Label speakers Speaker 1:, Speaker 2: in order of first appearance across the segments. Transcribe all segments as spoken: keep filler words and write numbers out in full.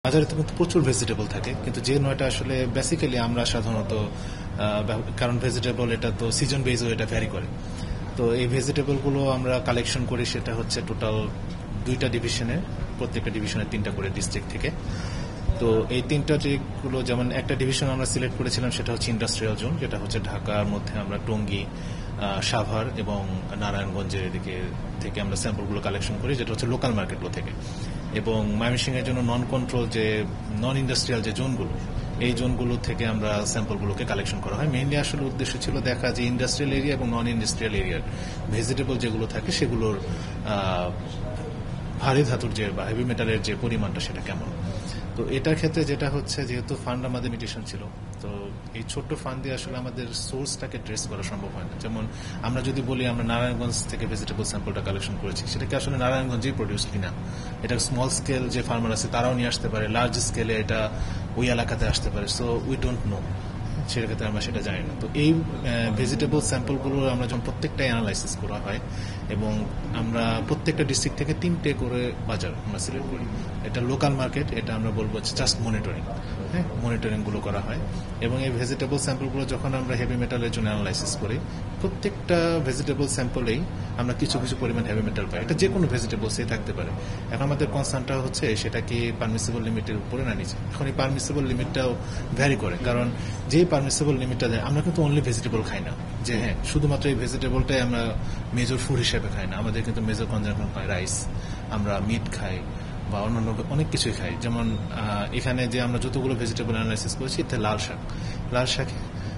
Speaker 1: বাজারে তো কিন্তু প্রচুর ভেজিটেবল থাকে, কিন্তু যে নয়টা আসলে বেসিক্যালি আমরা সাধারণত, কারণ ভেজিটেবল এটা তো সিজন বেজও এটা ভ্যারি করে, তো এই ভেজিটেবলগুলো আমরা কালেকশন করি। সেটা হচ্ছে টোটাল দুইটা ডিভিশনে, প্রত্যেকটা ডিভিশনে তিনটা করে ডিস্ট্রিক্ট থেকে। তো এই তিনটা যেগুলো, যেমন একটা ডিভিশন আমরা সিলেক্ট করেছিলাম সেটা হচ্ছে ইন্ডাস্ট্রিয়াল জোন, যেটা হচ্ছে ঢাকার মধ্যে আমরা টঙ্গী, সাভার এবং নারায়ণগঞ্জের এদিকে থেকে আমরা স্যাম্পলগুলো কালেকশন করি, যেটা হচ্ছে লোকাল মার্কেটগুলো থেকে। এবং ময়মনসিংহের জন্য নন কন্ট্রোল যে নন ইন্ডাস্ট্রিয়াল যে জোনগুলো, এই জোনগুলো থেকে আমরা স্যাম্পলগুলোকে কালেকশন করা হয়। মেইনলি আসলে উদ্দেশ্য ছিল দেখা যে ইন্ডাস্ট্রিয়াল এরিয়া এবং নন ইন্ডাস্ট্রিয়াল এরিয়ার ভেজিটেবল যেগুলো থাকে সেগুলোর ভারী ধাতুর যে বা হেভি মেটালের যে পরিমাণটা সেটা কেমন। তো এটার ক্ষেত্রে যেটা হচ্ছে, যেহেতু ফান্ড আমাদের লিমিটেশন ছিল, তো এই ছোট্ট ফান্ড দিয়ে আসলে আমাদের সোর্সটাকে ট্রেস করা সম্ভব হয় না। যেমন আমরা যদি বলি আমরা নারায়ণগঞ্জ থেকে ভেজিটেবল স্যাম্পলটা কালেকশন করেছি, সেটাকে আসলে নারায়ণগঞ্জেই প্রডিউস কিনা, এটা স্মল স্কেল যে ফার্মার আছে তারাও নিয়ে আসতে পারে, লার্জ স্কেলে এটা ওই এলাকাতে আসতে পারে। সো উই ডোন্ট নো, সেক্ষেত্রে আমরা সেটা জানি না। তো এই ভেজিটেবল স্যাম্পলগুলো আমরা যখন প্রত্যেকটাই অ্যানালাইসিস করা হয় এবং আমরা প্রত্যেকটা ডিস্ট্রিক্ট থেকে তিনটে করে বাজার আমরা সিলেক্ট করি। এটা লোকাল মার্কেট, এটা আমরা বলবো জাস্ট মনিটরিং, হ্যাঁ মনিটরিং গুলো করা হয়। এবং এই ভেজিটেবল স্যাম্পলগুলো যখন আমরা হেভি মেটালের জন্য অ্যানালাইসিস করি, প্রত্যেকটা ভেজিটেবল স্যাম্পলেই আমরা কিছু কিছু পরিমাণ হেভি মেটাল পাই। এটা যে কোনো ভেজিটেবলসই থাকতে পারে। এখন আমাদের কনসার্নটা হচ্ছে সেটা কি পারমিসিবল লিমিটের উপরে না নিচে। এখন এই পারমিসিবল লিমিটটাও ভ্যারি করে, কারণ যে পারমিসিবল লিমিটটা দেয়, আমরা কিন্তু অনলি ভেজিটেবল খাই না যে হ্যাঁ শুধুমাত্র এই ভেজিটেবলটাই আমরা মেজর ফুড হিসেবে খাই না। আমাদের কিন্তু মেজর কনজাম্পশন হয় রাইস, আমরা মিট খাই বা অন্যান্য অনেক কিছুই খাই। যেমন এখানে যে আমরা যতগুলো ভেজিটেবল অ্যানালাইসিস করেছি, এতে লাল শাক, লাল শাকে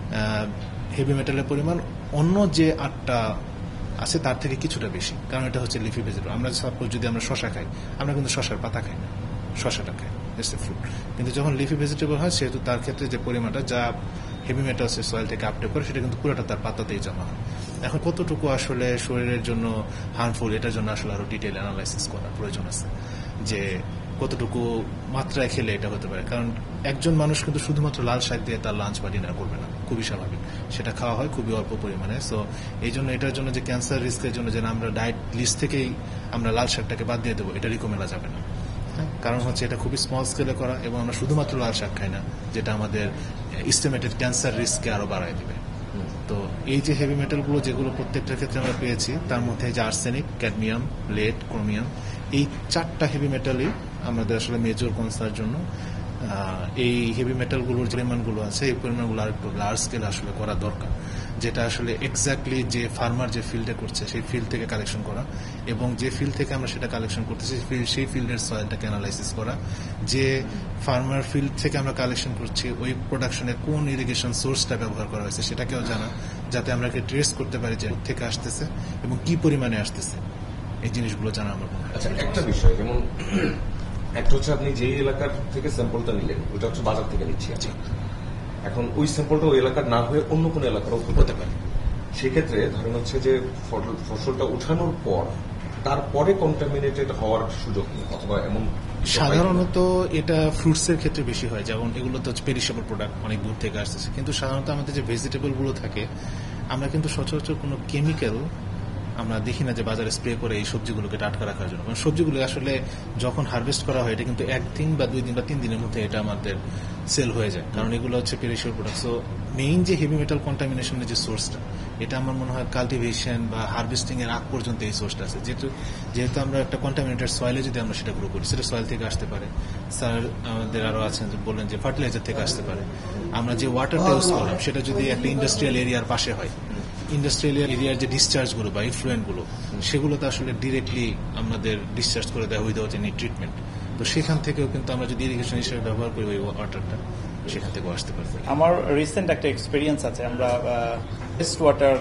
Speaker 1: হেভি মেটালের পরিমাণ অন্য যে আটটা আছে তার থেকে কিছুটা বেশি, কারণ এটা হচ্ছে লিফি ভেজিটেবল। আমরা সাপোজ যদি আমরা শশা খাই, আমরা কিন্তু শশার পাতা খাই না, শশাটা খাই, ইটস এ ফ্রুট। কিন্তু যখন লিফি ভেজিটেবল হয়, সেহেতু তার ক্ষেত্রে যে পরিমাণটা যা হেভি মেটালস সয়েল থেকে আপটেক করে, সেটা কিন্তু পুরোটা তার পাতাতেই জমা হয়। এখন কতটুকু আসলে শরীরের জন্য হার্মফুল, এটার জন্য আসলে আরো ডিটেইল অ্যানালাইসিস করার প্রয়োজন আছে, যে কতটুকু মাত্রায় খেলে এটা হতে পারে। কারণ একজন মানুষ কিন্তু শুধুমাত্র লাল শাক দিয়ে তার লাঞ্চ বা ডিনার করবে না, খুবই স্বাভাবিক, সেটা খাওয়া হয় খুবই অল্প পরিমাণে। সো এই জন্য এটার জন্য যে ক্যান্সার রিস্কের জন্য যে আমরা ডায়েট লিস্ট থেকেই আমরা লাল শাকটাকে বাদ দিয়ে দেবো, এটা রিকমেন্ড যাবে না। কারণ হচ্ছে এটা খুবই স্মল স্কেলে করা, এবং আমরা শুধুমাত্র লাল শাক খাই না, যেটা আমাদের এস্টিমেটেড ক্যান্সার রিস্ককে আরো বাড়ায় দিবে। তো এই যে হেভি মেটালগুলো যেগুলো প্রত্যেকটার ক্ষেত্রে আমরা পেয়েছি, তার মধ্যে যে আর্সেনিক, ক্যাডমিয়াম, লেড, ক্রোমিয়াম, এই চারটা হেভি মেটালই আমাদের আসলে মেজর কনসার্নের জন্য এই হেভি মেটালগুলোর যে পরিমাণগুলো আছে, এই পরিমাণগুলো আর একটু লার্জ স্কেলে আসলে করা দরকার, যেটা আসলে এক্স্যাক্টলি যে ফার্মার যে ফিল্ডে করছে সেই ফিল্ড থেকে কালেকশন করা, এবং যে ফিল্ড থেকে আমরা সেটা কালেকশন করতেছি সেই ফিল্ডের সয়েলটাকে অ্যানালাইসিস করা, যে ফার্মার ফিল্ড থেকে আমরা কালেকশন করছি ওই প্রোডাকশনে কোন ইরিগেশন সোর্সটা ব্যবহার করা হয়েছে সেটাকেও জানা, যাতে আমরা ট্রেস করতে পারি যে থেকে আসতেছে এবং কি পরিমাণে আসতেছে, এই জিনিসগুলো জানা আমার মনে হয়।
Speaker 2: আচ্ছা, একটা বিষয়, যেমন একটা হচ্ছে আপনি যে এলাকার থেকে স্যাম্পলটা নিলেন, ওটা হচ্ছে বাজার থেকে নিচ্ছি। এখন ওই স্যাম্পলটা ওই এলাকার না হয়ে অন্য কোনো এলাকারও হতে পারে। সেক্ষেত্রে ধরেন হচ্ছে যে ফসলটা উঠানোর পর তারপরে কন্টামিনেটেড হওয়ার সুযোগ নেই, অথবা এমন
Speaker 1: সাধারণত এটা ফ্রুটসের ক্ষেত্রে বেশি হয়, যেমন এগুলো তো পেরিশেবল প্রোডাক্ট, অনেক দূর থেকে আসতেছে। কিন্তু সাধারণত আমাদের যে ভেজিটেবল গুলো থাকে, আমরা কিন্তু সচরাচর কোনো কেমিক্যাল আমরা দেখি না যে বাজারে স্প্রে করে এই সবজিগুলোকে টাটকা রাখার জন্য। কারণ সবজিগুলো আসলে যখন হারভেস্ট করা হয়, এটা কিন্তু একদিন বা দুই দিন বা তিন দিনের মধ্যে এটা আমাদের সেল হয়ে যায়, কারণ এগুলো হচ্ছে পেরিশেবল প্রোডাক্ট। সো মেইন যে হেভি মেটাল কন্টামিনেশনের যে সোর্সটা, এটা আমার মনে হয় কাল্টিভেশন বা হারভেস্টিং এর আগ পর্যন্ত এই সোর্সটা আছে। যেহেতু যেহেতু আমরা একটা কন্টামিনেটেড সয়েলে যদি আমরা সেটা গ্রো করি, সেটা সয়েল থেকে আসতে পারে। স্যার আমাদের আরো আছেন বললেন যে ফার্টিলাইজার থেকে আসতে পারে। আমরা যে ওয়াটারটা ইউজ করলাম, সেটা যদি একটা ইন্ডাস্ট্রিয়াল এরিয়ার পাশে হয়, ইন্ডাস্ট্রিয়াল এরিয়ার যে ডিসচার্জ গুলো বা ইফ্লুয়েন্ট গুলো, সেগুলো তো আসলে ডিরেক্টলি আমাদের ডিসচার্জ করে দেওয়া উইদাউট এনি ট্রিটমেন্ট। তো সেখান থেকেও কিন্তু আমরা যদি ইরিগেশন হিসেবে ব্যবহার করি ওই ওয়াটারটা, সেখান থেকেও আসতে পারবে।
Speaker 3: আমার রিসেন্ট একটা এক্সপিরিয়েন্স আছে, আমরা ওয়েস্ট ওয়াটার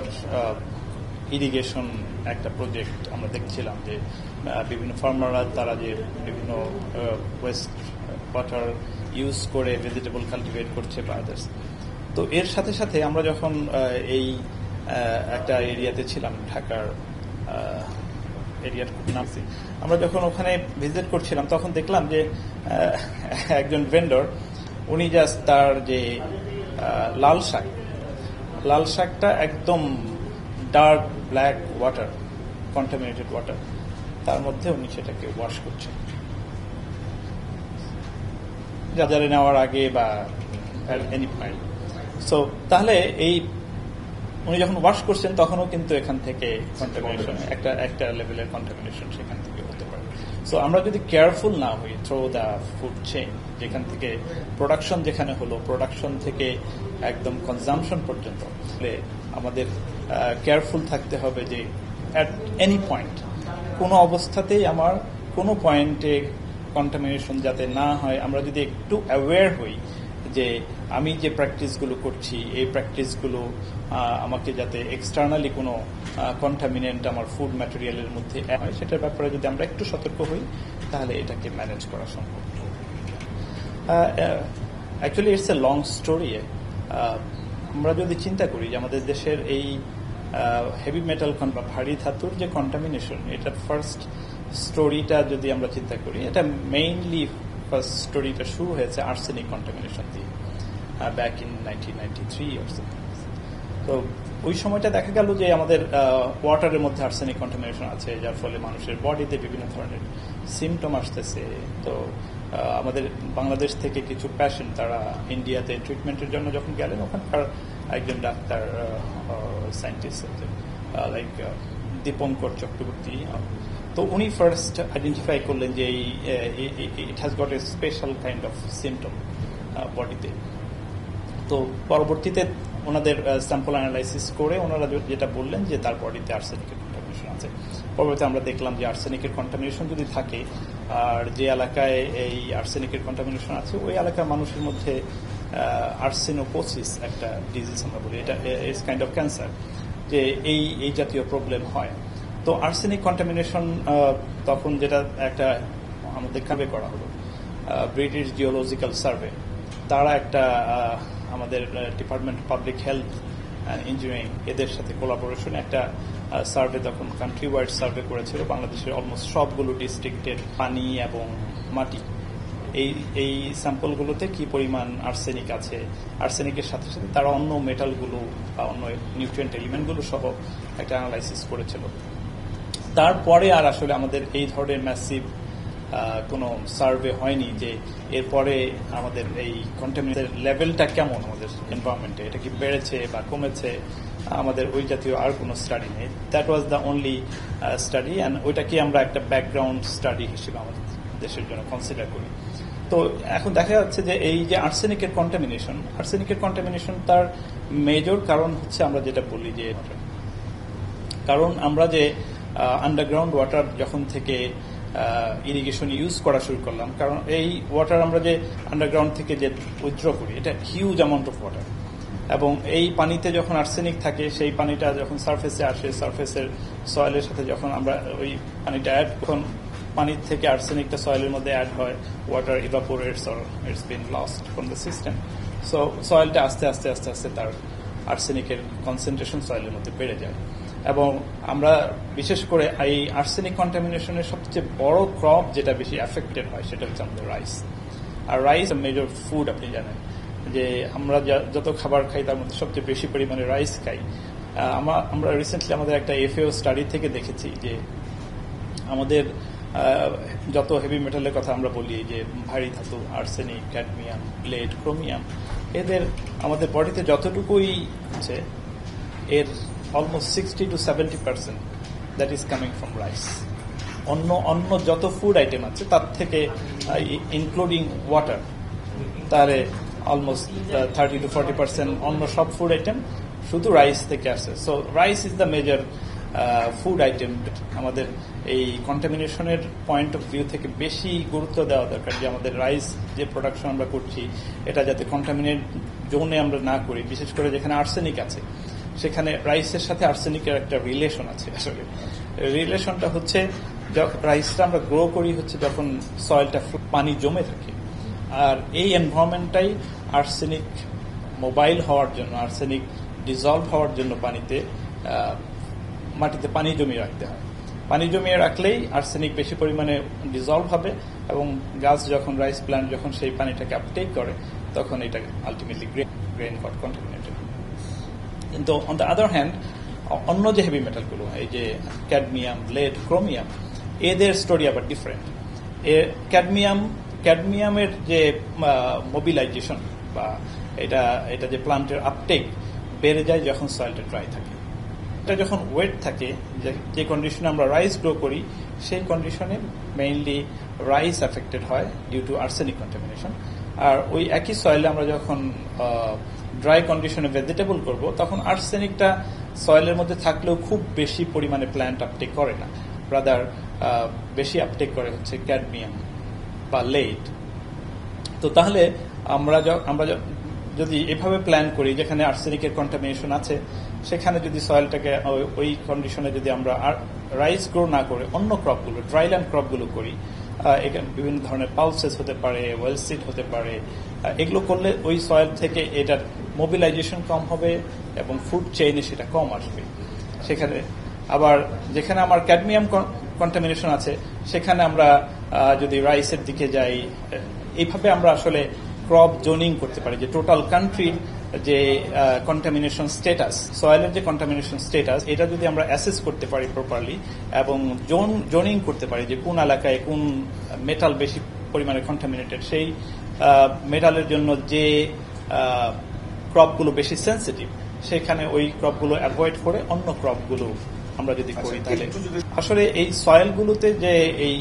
Speaker 3: ইরিগেশন একটা প্রজেক্ট আমরা দেখছিলাম, যে বিভিন্ন ফার্মাররা তারা যে বিভিন্ন ওয়েস্ট ওয়াটার ইউজ করে ভেজিটেবল কাল্টিভেট করছে বা আদার্স। তো এর সাথে সাথে আমরা যখন এই একটা এরিয়াতে ছিলাম, ঢাকার এরিয়ার নামছি, আমরা যখন ওখানে ভিজিট করছিলাম, তখন দেখলাম যে একজন ভেন্ডর, উনি জাস্ট তার যে লাল শাক, লাল শাকটা একদম dark black water, contaminated water, তার মধ্যে উনি সেটাকে ওয়াশ করছেন। বাজারে নেওয়ার আগে বা এনি পয়েন্ট। সো তাহলে এই উনি যখন ওয়াশ করছেন তখনও কিন্তু এখান থেকে কন্টামিনেশন একটা একটা লেভেলের কন্টামিনেশন সেখান থেকে হতে পারে। সো আমরা যদি কেয়ারফুল না হই থ্রু দ্য ফুড চেইন, যেখান থেকে প্রোডাকশন যেখানে হলো প্রোডাকশন থেকে একদম কনজামশন পর্যন্ত, আমাদের কেয়ারফুল থাকতে হবে যে অ্যাট এনি পয়েন্ট কোনো অবস্থাতেই আমার কোনো পয়েন্টে কন্টামিনেশন যাতে না হয়। আমরা যদি একটু অ্যাওয়্যার হই যে আমি যে প্র্যাকটিসগুলো করছি এই প্র্যাকটিসগুলো আমাকে যাতে এক্সটার্নালি কোনো কন্টামিনেন্ট আমার ফুড ম্যাটেরিয়ালের মধ্যে হয় সেটার ব্যাপারে যদি আমরা একটু সতর্ক হই তাহলে এটাকে ম্যানেজ করা সম্ভব। Actually it's a long story. আমরা যদি চিন্তা করি যে আমাদের দেশের এই হেভি মেটাল বা ভারী ধাতুর যে কন্টামিনেশন, এটার ফার্স্ট স্টোরিটা যদি আমরা চিন্তা করি, এটা মেইনলি ফার্স্ট স্টোরিটা শুরু হয়েছে আর্সেনিক কন্টামিনেশন দিয়ে back in nineteen ninety three or something. তো ওই সময়টা দেখা গেল যে আমাদের ওয়াটারের মধ্যে আর্সেনিক কন্টামিনেশন আছে, যার ফলে মানুষের বডিতে বিভিন্ন ধরনের সিমটম আসতেছে। তো আমাদের বাংলাদেশ থেকে কিছু পেশেন্ট তারা ইন্ডিয়াতে ট্রিটমেন্টের জন্য যখন গেলেন, ওখানকার একজন doctor scientist like Dipankar Chakraborty, তো উনি ফার্স্ট আইডেন্টিফাই করলেন যে it has got a special kind of symptom বডিতে। তো পরবর্তীতে ওনাদের স্যাম্পল অ্যানালাইসিস করে ওনারা যেটা বললেন যে তার বডিতে আর্সেনিকের কন্টামিনেশন আছে। পরবর্তীতে আমরা দেখলাম যে আর্সেনিকের কন্টামিনেশন যদি থাকে আর যে এলাকায় এই আর্সেনিকের কন্টামিনেশন আছে ওই এলাকার মানুষের মধ্যে আর্সেনোপোসিস একটা ডিজিজ আমরা বলি, এটা ইজ কাইন্ড অফ ক্যান্সার, যে এই এই জাতীয় প্রবলেম হয়। তো আর্সেনিক কন্টামিনেশন তখন যেটা একটা আমাদের কাবে করা হলো, ব্রিটিশ জিওলজিক্যাল সার্ভে তারা একটা আমাদের department public health and engineering এদের সাথে কোলাবোরেশনে একটা সার্ভে তখন কান্ট্রি ওয়াইড সার্ভে করেছিল বাংলাদেশের অলমোস্ট সবগুলো ডিস্ট্রিক্টের পানি এবং মাটি, এই এই স্যাম্পলগুলোতে কি পরিমাণ আর্সেনিক আছে, আর্সেনিকের সাথে সাথে তারা অন্য মেটালগুলো বা অন্য নিউট্রিয়েন্ট এলিমেন্টগুলো সহ একটা অ্যানালাইসিস করেছিল। তারপরে আর আসলে আমাদের এই ধরনের ম্যাসিভ কোনো সার্ভে হয়নি যে এরপরে আমাদের এই কন্টামিনেশনের লেভেলটা কেমন আমাদের এনভায়রনমেন্টে, এটা কি বেড়েছে বা কমেছে, আমাদের ওই জাতীয় আর কোনো স্টাডি নেই। That was the only study, and ওইটাকে আমরা একটা ব্যাকগ্রাউন্ড স্টাডি হিসেবে আমাদের দেশের জন্য কনসিডার করি। তো এখন দেখা যাচ্ছে যে এই যে আর্সেনিকের কন্টামিনেশন, আর্সেনিকের কন্টামিনেশন তার মেজর কারণ হচ্ছে আমরা যেটা বলি যে, কারণ আমরা যে আন্ডারগ্রাউন্ড ওয়াটার যখন থেকে ইরিগেশন ইউজ করা শুরু করলাম, কারণ এই ওয়াটার আমরা যে আন্ডারগ্রাউন্ড থেকে যে উইথড্র করি এটা হিউজ অ্যামাউন্ট অফ ওয়াটার, এবং এই পানিতে যখন আর্সেনিক থাকে সেই পানিটা যখন সারফেসে আসে, সারফেসের সয়েলের সাথে যখন আমরা ওই পানিটা অ্যাড, তখন পানি থেকে আর্সেনিকটা সয়েলের মধ্যে অ্যাড হয়, water evaporates or it's been lost from the system. So সয়েলটা আস্তে আস্তে আস্তে আস্তে তার আর্সেনিকের কনসেন্ট্রেশন সয়েলের মধ্যে বেড়ে যায়, এবং আমরা বিশেষ করে এই আর্সেনিক কন্টামিনেশনের সবচেয়ে বড় ক্রপ যেটা বেশি এফেক্টেড হয় সেটা হচ্ছে আমাদের রাইস। আর রাইস মেজর ফুড, আপনি জানেন যে আমরা যত খাবার খাই তার মধ্যে সবচেয়ে বেশি পরিমাণে রাইস খাই। আমরা রিসেন্টলি আমাদের একটা এফএও স্টাডি থেকে দেখেছি যে আমাদের যত হেভি মেটালের কথা আমরা বলি, যে ভারী ধাতু আর্সেনিক, ক্যাডমিয়াম, লেড, ক্রোমিয়াম, এদের আমাদের বডিতে যতটুকুই আছে এর almost sixty to seventy percent that is coming from rice. অন্য অন্য যত ফুড আইটেম আছে তার থেকে ইনক্লুডিং ওয়াটার, তাহলে almost thirty to forty percent অন্য সব ফুড আইটেম শুধু রাইস থেকে আসে। So rice is the major food item. আমাদের এই কন্টামিনেশনের পয়েন্ট অফ ভিউ থেকে বেশি গুরুত্ব দেওয়া দরকার যে আমাদের রাইস যে প্রোডাকশন আমরা করছি এটা যাতে কন্টামিনেট জোনে আমরা না করি, বিশেষ করে যেখানে আর্সেনিক আছে সেখানে রাইসের সাথে আর্সেনিকের একটা রিলেশন আছে। আসলে রিলেশনটা হচ্ছে রাইসটা আমরা গ্রো করি হচ্ছে যখন সয়েলটা পানি জমে থাকে, আর এই এনভায়রনমেন্টটাই আর্সেনিক মোবাইল হওয়ার জন্য, আর্সেনিক ডিজলভ হওয়ার জন্য পানিতে মাটিতে পানি জমিয়ে রাখতে হয়। পানি জমিয়ে রাখলেই আর্সেনিক বেশি পরিমাণে ডিজলভ হবে, এবং গাছ যখন রাইস প্ল্যান্ট যখন সেই পানিটাকে আপটেক করে তখন এটা আলটিমেটলি গ্রেন গট কন্টামিনেটেড। কিন্তু অন দ্য আদার হ্যান্ড অন্য যে হেভি মেটালগুলো, এই যে ক্যাডমিয়াম, লেড, ক্রোমিয়াম, এদের স্টোরি আবার ডিফারেন্ট। ক্যাডমিয়াম ক্যাডমিয়ামের যে মোবিলাইজেশন বা এটা এটা যে প্লান্টের আপটেক বেড়ে যায় যখন সয়েলটা ড্রাই থাকে। এটা যখন ওয়েট থাকে, যে কন্ডিশনে আমরা রাইস গ্রো করি সেই কন্ডিশনে মেইনলি রাইস এফেক্টেড হয় ডিউ টু আর্সেনিক কন্টামিনেশন। আর ওই একই সয়েলে আমরা যখন ড্রাই কন্ডিশনে ভেজিটেবল করব তখন আর্সেনিকটা সয়েলের মধ্যে থাকলেও খুব বেশি পরিমাণে প্ল্যান্ট আপটেক করে না, রাদার বেশি আপটেক করে হচ্ছে ক্যাডমিয়াম বা লেড। তো তাহলে আমরা আমরা যদি এভাবে প্ল্যান করি যেখানে আর্সেনিকের কন্টামিনেশন আছে, সেখানে যদি সয়েলটাকে ওই কন্ডিশনে যদি আমরা রাইস গ্রো না করে অন্য ক্রপগুলো ড্রাইল্যান্ড ক্রপগুলো করি, এখানে বিভিন্ন ধরনের পালসেস হতে পারে, ওয়েল সিড হতে পারে, এগুলো করলে ওই সয়েল থেকে এটার মোবিলাইজেশন কম হবে এবং ফুড চেইনে সেটা কম আসবে। সেখানে আবার যেখানে আমার ক্যাডমিয়াম কন্টামিনেশন আছে সেখানে আমরা যদি রাইসের দিকে যাই, এইভাবে আমরা আসলে ক্রপ জোনিং করতে পারি যে টোটাল কান্ট্রির যে কন্টামিনেশন স্ট্যাটাস, সয়েলের যে কন্টামিনেশন স্ট্যাটাস, এটা যদি আমরা অ্যাসেস করতে পারি প্রপারলি এবং জোন জোনিং করতে পারি যে কোন এলাকায় কোন মেটাল বেশি পরিমাণে কন্টামিনেটেড, সেই মেটালের জন্য যে ক্রপগুলো বেশি সেন্সিটিভ সেখানে ওই ক্রপগুলো অ্যাভয়েড করে অন্য ক্রপগুলো আমরা যদি করি তাহলে আসলে এই সয়েলগুলোতে যে এই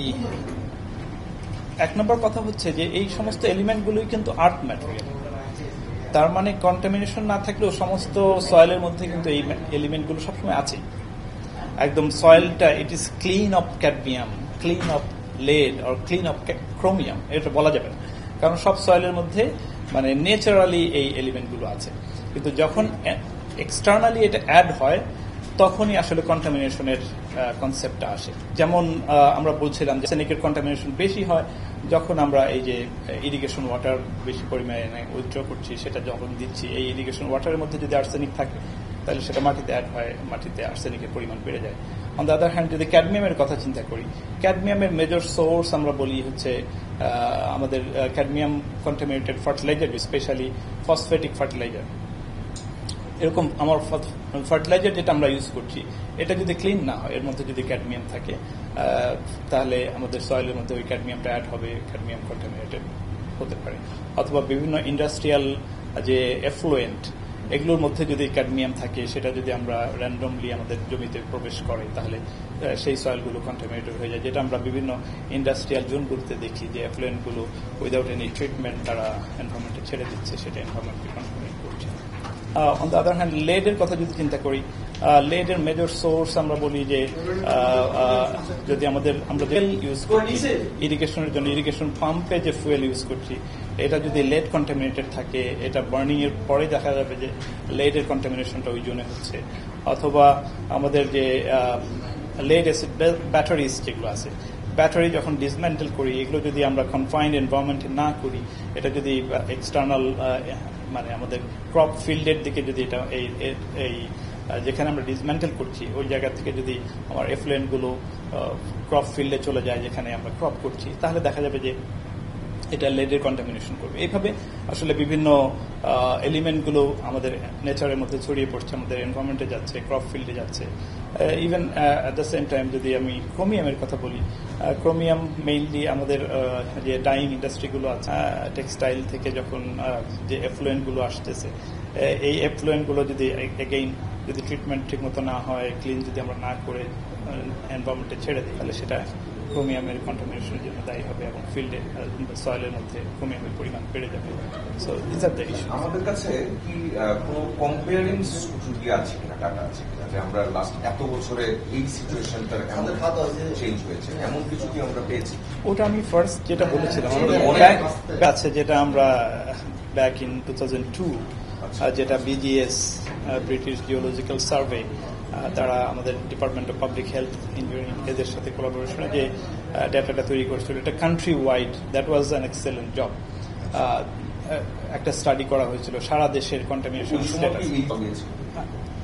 Speaker 3: এক নম্বর কথা হচ্ছে যে এই সমস্ত এলিমেন্টগুলোই কিন্তু আর্থ ম্যাটেরিয়াল। তার মানে কন্টামিনেশন না থাকলেও সমস্ত সয়েলের মধ্যে কিন্তু এই এলিমেন্টগুলো সবসময় আছে। একদম সয়েলটা it is clean of cadmium, clean of lead or clean of chromium এটা বলা যাবে না, কারণ সব সয়েলের মধ্যে মানে ন্যাচারালি এই এলিমেন্টগুলো আছে। কিন্তু যখন এক্সটার্নালি এটা অ্যাড হয় তখনই আসলে কন্টামিনেশনের কনসেপ্টটা আসে। যেমন আমরা বলছিলাম যে আর্সেনিকের কন্টামিনেশন বেশি হয় যখন আমরা এই যে ইরিগেশন ওয়াটার বেশি পরিমাণে উইথড্র করছি, সেটা যখন দিচ্ছি এই ইরিগেশন ওয়াটারের মধ্যে যদি আর্সেনিক থাকে তাহলে সেটা মাটিতে অ্যাড হয়, মাটিতে আর্সেনিকের পরিমাণ বেড়ে যায়। অন দ্য আদার হ্যান্ড যদি ক্যাডমিয়ামের কথা চিন্তা করি, ক্যাডমিয়ামের মেজর সোর্স আমরা বলি হচ্ছে আমাদের cadmium contaminated fertiliser, specially phosphatic fertiliser. এরকম আমার ফার্টিলাইজার যেটা আমরা ইউজ করছি এটা যদি ক্লিন না হয়, এর মধ্যে যদি ক্যাডমিয়াম থাকে তাহলে আমাদের সয়েলের মধ্যে ওই ক্যাডমিয়ামটা অ্যাড হবে, ক্যাডমিয়াম কন্টামিনেটেড হতে পারে। অথবা বিভিন্ন ইন্ডাস্ট্রিয়াল যে এফ্লুয়েন্ট এগুলোর মধ্যে যদি ক্যাডমিয়াম থাকে সেটা যদি আমরা র্যান্ডমলি আমাদের জমিতে প্রবেশ করে তাহলে সেই সয়েলগুলো কন্টামিনেটেড হয়ে যায়, যেটা আমরা বিভিন্ন ইন্ডাস্ট্রিয়াল জোনগুলোতে দেখি যে এফ্লুয়েন্টগুলো উইদাউট এনি ট্রিটমেন্ট তারা এনভায়রনমেন্টে ছেড়ে দিচ্ছে, সেটা এনভায়রনমেন্টকে কন্টামিনেট করছে। অন দ্য আদার হ্যান্ড লেডের কথা যদি চিন্তা করি, লেডের মেজর সোর্স আমরা বলি যে যদি আমাদের আমরা তেল ইউজ করছি ইরিগেশনের জন্য, ইরিগেশন পাম্পে যে ফুয়েল ইউজ করছি এটা যদি লেড কন্টামিনেটেড থাকে, এটা বার্নিং এর পরে দেখা যাবে যে লেডের কন্টামিনেশনটা ওই জন্য হচ্ছে। অথবা আমাদের যে লেড অ্যাসিড ব্যাটারিজ যেগুলো আছে, ব্যাটারি যখন ডিসমেন্টেল করি এগুলো যদি আমরা কনফাইন্ড এনভায়রনমেন্টে না করি, এটা যদি এক্সটার্নাল মানে আমাদের ক্রপ ফিল্ডের দিকে যদি এটা এই এই যেখানে আমরা ডিসমেন্টেল করছি ওই জায়গা থেকে যদি আমার এফ্লুয়েন্টগুলো ক্রপ ফিল্ডে চলে যায় যেখানে আমরা ক্রপ করছি, তাহলে দেখা যাবে যে এটা লেডের কন্টামিনেশন করবে। এইভাবে আসলে বিভিন্ন এলিমেন্টগুলো আমাদের নেচারের মধ্যে ছড়িয়ে পড়ছে, আমাদের এনভায়রনমেন্টে যাচ্ছে, ক্রপ ফিল্ডে যাচ্ছে। Even at the same time যদি আমি ক্রোমিয়ামের কথা বলি, ক্রোমিয়াম মেইনলি আমাদের যে ডাইং ইন্ডাস্ট্রিগুলো আছে, টেক্সটাইল থেকে যখন যে এফ্লুয়েন্টগুলো আসতেছে, এই এফ্লুয়েন্টগুলো যদি এগেইন যদি ট্রিটমেন্ট ঠিক মতো না হয়, ক্লিন যদি আমরা না করে এনভায়রনমেন্টে ছেড়ে দিই, তাহলে সেটা ক্রোমিয়ামের কন্টামিনেশনের জন্য দায়ী হবে এবং ফিল্ডে সয়েলের মধ্যে ক্রোমিয়ামের পরিমাণ বেড়ে যাবে। So this are the issue.
Speaker 2: আমাদের কাছে কি কোনো কম্পেয়ারিং যদি আছে কিনা, ডাটা আছে কিনা যে আমরা লাস্ট এত বছরে এই সিচুয়েশনটা আমাদের চেঞ্জ হয়েছে, এমন কিছু কি আমরা পেয়েছি?
Speaker 3: ওটা আমি ফার্স্ট যেটা বলেছিলাম আমাদের আছে, যেটা আমরা back in two thousand two যেটা বিজিএস ব্রিটিশ জিওলজিক্যাল সার্ভে তারা আমাদের department of public health engineering এদের সাথে কোলাবোরেশনে যে ডেটাটা তৈরি করেছিল, এটা country wide, that was an excellent job. একটা স্টাডি করা হয়েছিল সারা দেশের কন্টামিনেশন স্ট্যাটাস।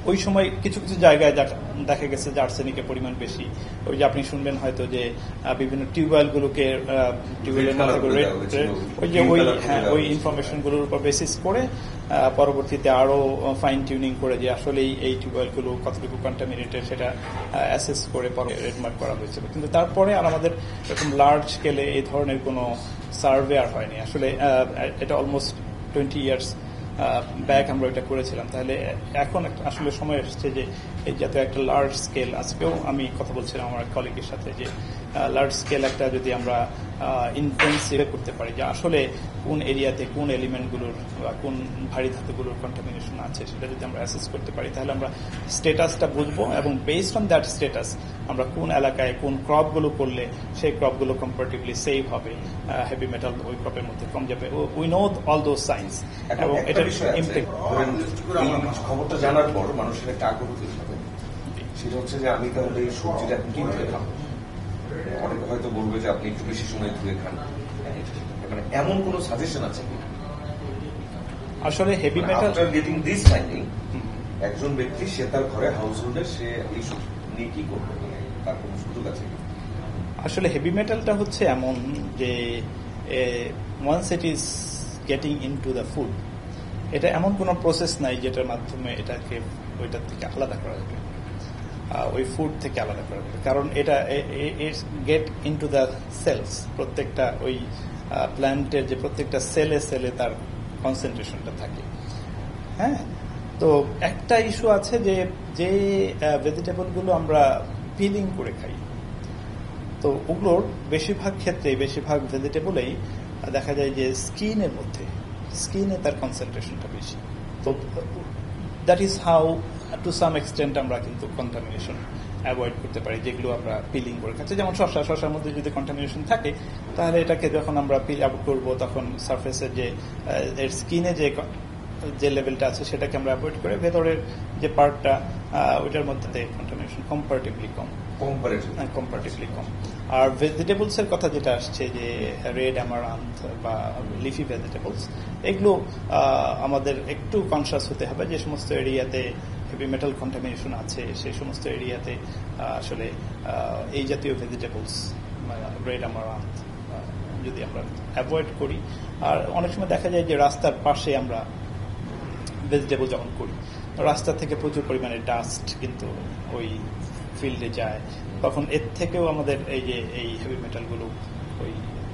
Speaker 3: ওই সময় কিছু কিছু জায়গায় দেখা গেছে যে আর্সেনিকের পরিমাণ বেশি। ওই যে আপনি শুনবেন হয়তো যে বিভিন্ন টিউবওয়েলগুলোকে টিউবওয়েলের মাথাগুলো ওই যে ওই হ্যাঁ ওই ইনফরমেশনগুলোর উপর বেসিস করে পরবর্তীতে আরো ফাইন টিউনিং করে যে আসলেই এই টিউবওয়েলগুলো কতটুকু কন্টামিনেটেড সেটা অ্যাসেস করে পরে রেডমার্ক করা হয়েছিল। কিন্তু তারপরে আর আমাদের এরকম লার্জ স্কেলে এই ধরনের কোনো সার্ভে আর হয়নি। আসলে এটা অলমোস্ট টোয়েন্টি ইয়ার্স ব্যাক আমরা এটা করেছিলাম। তাহলে এখন আসলে সময় এসেছে যে এই যাতে একটা লার্জ স্কেল, আজকেও আমি কথা বলছিলাম আমার কলিগের সাথে যে লার্জ স্কেল একটা যদি আমরা ইন্টেন্সিভ করতে পারি যে আসলে কোন এরিয়াতে কোন এলিমেন্টগুলোর বা কোন ভারী ধাতুগুলোর কন্টামিনেশন আছে সেটা যদি আমরা অ্যাসেস করতে পারি তাহলে আমরা স্ট্যাটাসটা বুঝবো এবং বেসড অন দ্যাট স্ট্যাটাস আমরা কোন এলাকায় কোন ক্রপগুলো করলে সেই ক্রপগুলো কম্পারেটিভলি সেভ হবে, হেভি মেটাল ওই ক্রপের মধ্যে কম যাবে। We know all those science এবং এটার ইম্প্যাক্ট।
Speaker 2: খবরটা জানার পর মানুষের একটা আগ্রহ তৈরি হবে, সেটা হচ্ছে যে আমি তাহলে এই সবজিটা এখন কি ধুয়ে খাবো। অনেকে হয়তো বলবে যে আপনি একটু বেশি সময় ধুয়ে খান, মানে এমন কোন সাজেশন আছে কি?
Speaker 3: আসলে heavy metal
Speaker 2: getting this finding একজন ব্যক্তি সে তার ঘরে হাউস হোল্ডে সে এই নিয়ে কি করবে, তার কোন সুযোগ আছে?
Speaker 3: আসলে হেভি মেটালটা হচ্ছে এমন যে once it is getting into the food, এটা এমন কোন প্রসেস নাই যেটার মাধ্যমে এটাকে ওইটার থেকে আলাদা করা যাবে, ওই ফুড থেকে আলাদা করা যাবে। কারণ এটা গেট ইনটু দ্য সেলস, প্রত্যেকটা ওই প্ল্যান্টের যে প্রত্যেকটা সেলে সেলে তার কনসেন্ট্রেশনটা থাকে। হ্যাঁ, তো একটা ইস্যু আছে যে যে ভেজিটেবলগুলো আমরা পিলিং করে খাই, তো ওগুলোর বেশিরভাগ ক্ষেত্রে বেশিরভাগ ভেজিটেবলেই দেখা যায় যে স্কিনের মধ্যে স্কিনে তার কনসেন্ট্রেশনটা বেশি। তো that is how to some extent আমরা কিন্তু কন্টামিনেশন অ্যাভয়েড করতে পারি যেগুলো আমরা পিলিং করে খাচ্ছি। যেমন শসা, শসার মধ্যে যদি কন্টামিনেশন থাকে তাহলে এটাকে যখন আমরা পিল আউট করবো তখন সারফেসের যে এর স্কিনে যে যে লেভেলটা আছে সেটাকে আমরা অ্যাভয়েড করে ভেতরের যে পার্টটা ওইটার মধ্যে কন্টামিনেশন কম্পারেটিভলি কম কম্পারেটিভলি কম। আর ভেজিটেবলস এর কথা যেটা আসছে যে রেড অ্যামারান্থ বা লিফি ভেজিটেবলস, এগুলো আমাদের একটু কনসাস হতে হবে যে সমস্ত এরিয়াতে হেভি মেটাল কন্টামিনেশন আছে সেই সমস্ত এরিয়াতে আসলে এই জাতীয় ভেজিটেবলস রেড অ্যামারান্থ যদি আমরা অ্যাভয়েড করি। আর অনেক সময় দেখা যায় যে রাস্তার পাশে আমরা ভেজিটেবল যখন করি রাস্তা থেকে প্রচুর পরিমাণে ডাস্ট কিন্তু ওই ফিল্ডে যায়, তখন এর থেকেও আমাদের এই যে এই হেভি মেটালগুলো ওই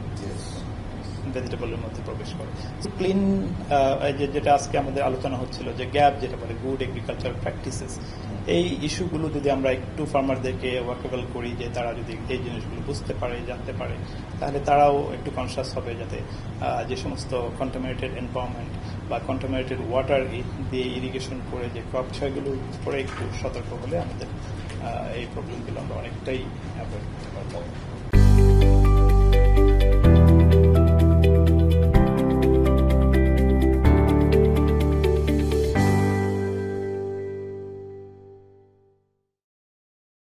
Speaker 3: ভেজিটেবলের মধ্যে প্রবেশ করে। ক্লিন যেটা আজকে আমাদের আলোচনা হচ্ছিল যে গ্যাপ যেটা বলে গুড এগ্রিকালচার প্র্যাকটিসেস, এই ইস্যুগুলো যদি আমরা একটু ফার্মারদেরকে ওয়ার্কেবল করি যে তারা যদি এই জিনিসগুলো বুঝতে পারে জানতে পারে তাহলে তারাও একটু কনসাস হবে যাতে যে সমস্ত কন্টামিনেটেড এনভায়রনমেন্ট বা কন্টামিনেটেড ওয়াটার দিয়ে ইরিগেশন করে যে ক্রপ বিষয়গুলোর উপরে একটু সতর্ক হলে আমাদের এই প্রবলেমগুলো আমরা অনেকটাই অ্যাভয়েড করতে পারবো।